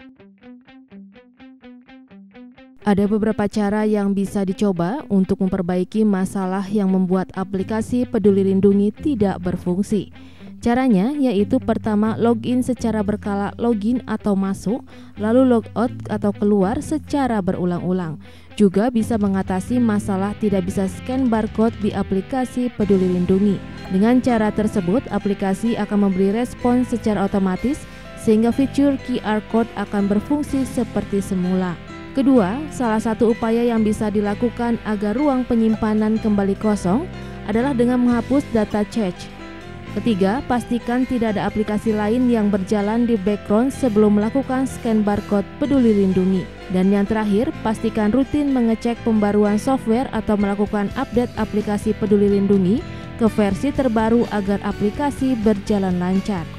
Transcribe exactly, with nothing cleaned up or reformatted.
Ada beberapa cara yang bisa dicoba untuk memperbaiki masalah yang membuat aplikasi Peduli Lindungi tidak berfungsi. Caranya yaitu pertama login secara berkala login atau masuk, lalu logout atau keluar secara berulang-ulang. Juga bisa mengatasi masalah tidak bisa scan barcode di aplikasi Peduli Lindungi. Dengan cara tersebut, aplikasi akan memberi respons secara otomatis sehingga fitur Q R Code akan berfungsi seperti semula. Kedua, salah satu upaya yang bisa dilakukan agar ruang penyimpanan kembali kosong adalah dengan menghapus data cache. Ketiga, pastikan tidak ada aplikasi lain yang berjalan di background sebelum melakukan scan barcode Peduli Lindungi. Dan yang terakhir, pastikan rutin mengecek pembaruan software atau melakukan update aplikasi Peduli Lindungi ke versi terbaru agar aplikasi berjalan lancar.